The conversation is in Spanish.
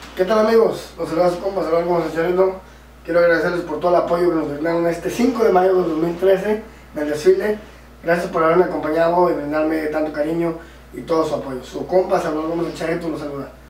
¿Qué tal, amigos? Los saludos compas, saludos como Charito. Quiero agradecerles por todo el apoyo que nos brindaron este 5 de mayo de 2013 del desfile. Gracias por haberme acompañado y brindarme tanto cariño y todo su apoyo. Su compa, saludos como Charito, los saluda.